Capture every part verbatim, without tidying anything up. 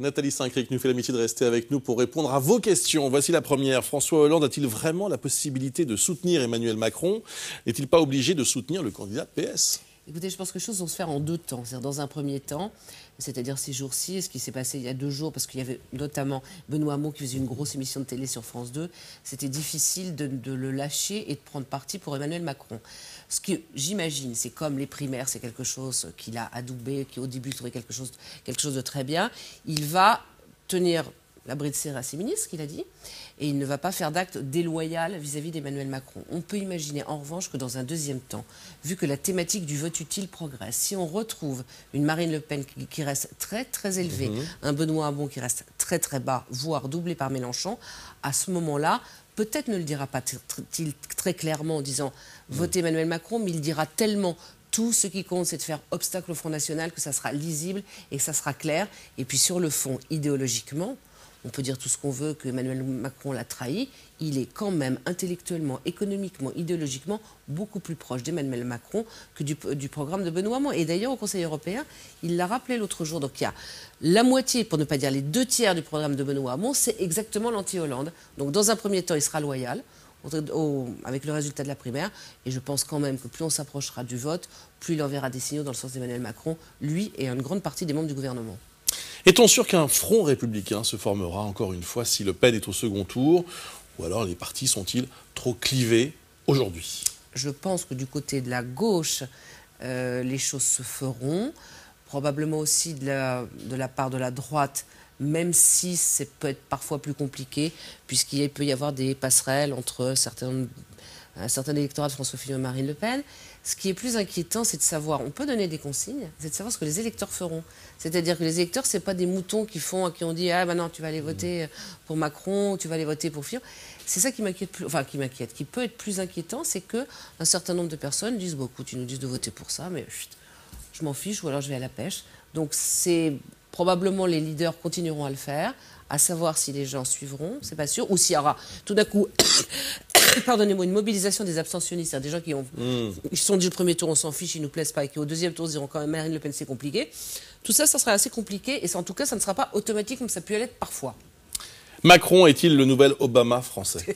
Nathalie Saint-Cric nous fait l'amitié de rester avec nous pour répondre à vos questions. Voici la première. François Hollande a-t-il vraiment la possibilité de soutenir Emmanuel Macron? N'est-il pas obligé de soutenir le candidat P S? Écoutez, je pense que les choses vont se faire en deux temps. C'est-à-dire dans un premier temps, c'est-à-dire ces jours-ci, ce qui s'est passé il y a deux jours, parce qu'il y avait notamment Benoît Hamon qui faisait une grosse émission de télé sur France deux, c'était difficile de, de le lâcher et de prendre parti pour Emmanuel Macron. Ce que j'imagine, c'est comme les primaires, c'est quelque chose qu'il a adoubé, qui au début trouvait quelque chose, quelque chose de très bien. Il va tenir la bride serrée à ses ministres, qu'il a dit, et il ne va pas faire d'acte déloyal vis-à-vis d'Emmanuel Macron. On peut imaginer en revanche que dans un deuxième temps, vu que la thématique du vote utile progresse, si on retrouve une Marine Le Pen qui, qui reste très très élevée, mmh. un Benoît Hamon qui reste très très bas, voire doublé par Mélenchon, à ce moment-là, peut-être ne le dira pas t- très clairement en disant mmh. votez Emmanuel Macron, mais il dira tellement tout ce qui compte, c'est de faire obstacle au Front National, que ça sera lisible et que ça sera clair. Et puis sur le fond, idéologiquement, on peut dire tout ce qu'on veut, que Emmanuel Macron l'a trahi, il est quand même intellectuellement, économiquement, idéologiquement beaucoup plus proche d'Emmanuel Macron que du, du programme de Benoît Hamon. Et d'ailleurs, au Conseil européen, il l'a rappelé l'autre jour. Donc il y a la moitié, pour ne pas dire les deux tiers du programme de Benoît Hamon, c'est exactement l'anti-Hollande. Donc dans un premier temps, il sera loyal au, avec le résultat de la primaire. Et je pense quand même que plus on s'approchera du vote, plus il enverra des signaux dans le sens d'Emmanuel Macron, lui et une grande partie des membres du gouvernement. Est-on sûr qu'un front républicain se formera encore une fois si Le Pen est au second tour? Ou alors les partis sont-ils trop clivés aujourd'hui? Je pense que du côté de la gauche, euh, les choses se feront. Probablement aussi de la, de la part de la droite, même si c'est peut être parfois plus compliqué, puisqu'il peut y avoir des passerelles entre certains, un certain électorat de François Fillon et Marine Le Pen. Ce qui est plus inquiétant, c'est de savoir, on peut donner des consignes, c'est de savoir ce que les électeurs feront. C'est-à-dire que les électeurs, ce n'est pas des moutons qui font, à qui on dit « Ah, ben non, tu vas aller voter pour Macron, tu vas aller voter pour Fillon ». C'est ça qui m'inquiète plus, enfin qui m'inquiète, qui peut être plus inquiétant, c'est qu'un certain nombre de personnes disent bon, « écoute, ils nous disent de voter pour ça, mais chut, je m'en fiche, ou alors je vais à la pêche ». Donc c'est probablement les leaders continueront à le faire, à savoir si les gens suivront, c'est pas sûr, ou s'il y aura tout d'un coup, pardonnez-moi, une mobilisation des abstentionnistes, c'est-à-dire des gens qui ont, mmh. ils se sont dit le premier tour on s'en fiche, ils nous plaisent pas, et qui au deuxième tour se diront quand même Marine Le Pen c'est compliqué. Tout ça, ça sera assez compliqué, et en tout cas, ça ne sera pas automatique comme ça peut l'être parfois. Macron est-il le nouvel Obama français?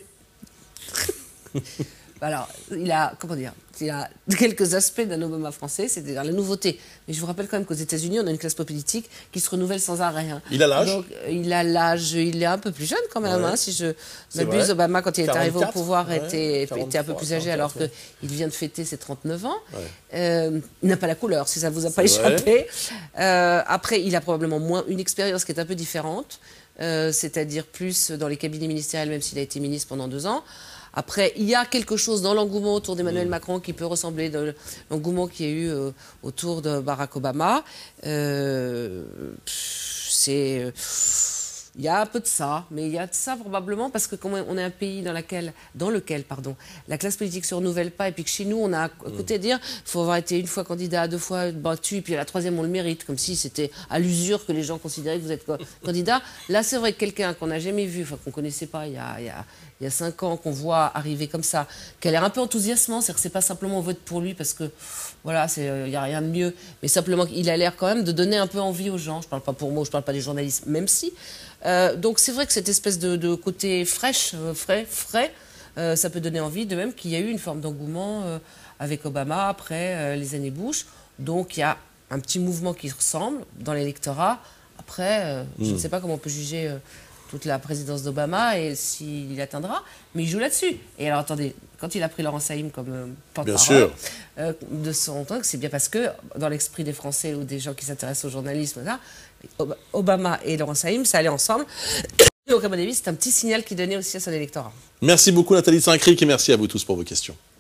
Alors, il a, comment dire, il a quelques aspects d'un Obama français, c'est-à-dire la nouveauté. Mais je vous rappelle quand même qu'aux États-Unis, on a une classe politique qui se renouvelle sans arrêt. Hein. Il a l'âge Donc, il a l'âge, il est un peu plus jeune quand même. Ouais. Hein, si je m'abuse, Obama, quand il est arrivé au pouvoir, ouais, était, était un peu plus âgé, alors qu'il vient de fêter ses trente-neuf ans. Ouais. Euh, il n'a pas la couleur, si ça ne vous a pas échappé. Euh, après, il a probablement moins une expérience qui est un peu différente, euh, c'est-à-dire plus dans les cabinets ministériels, même s'il a été ministre pendant deux ans. Après, il y a quelque chose dans l'engouement autour d'Emmanuel mmh. Macron qui peut ressembler à l'engouement qu'il y a eu euh, autour de Barack Obama. Euh, c'est... Euh, il y a un peu de ça, mais il y a de ça probablement parce que comme on est un pays dans, laquelle, dans lequel pardon, la classe politique ne se renouvelle pas et puis que chez nous, on a à côté de dire il faut avoir été une fois candidat, deux fois battu, puis à la troisième, on le mérite, comme si c'était à l'usure que les gens considéraient que vous êtes candidat. Là, c'est vrai que quelqu'un qu'on n'a jamais vu, enfin qu'on ne connaissait pas il y a, il y a, il y a cinq ans, qu'on voit arriver comme ça, qui a l'air un peu enthousiasmant, c'est-à-dire que ce n'est pas simplement on vote pour lui parce que, voilà, il n'y a rien de mieux, mais simplement qu'il a l'air quand même de donner un peu envie aux gens. Je ne parle pas pour moi, je ne parle pas des journalistes, même si... Euh, donc c'est vrai que cette espèce de, de côté fraîche, euh, frais, frais, euh, ça peut donner envie, de même qu'il y a eu une forme d'engouement euh, avec Obama après euh, les années Bush. Donc il y a un petit mouvement qui ressemble dans l'électorat. Après, euh, mmh. je ne sais pas comment on peut juger euh, toute la présidence d'Obama et s'il atteindra, mais il joue là-dessus. Et alors attendez, quand il a pris Laurent Saïm comme euh, porte-parole euh, de son temps, c'est bien parce que dans l'esprit des Français ou des gens qui s'intéressent au journalisme, là, Obama et Laurent Saïm, ça allait ensemble. Donc à mon avis, c'est un petit signal qui donnait aussi à son électorat. Merci beaucoup Nathalie Saint-Cric et merci à vous tous pour vos questions.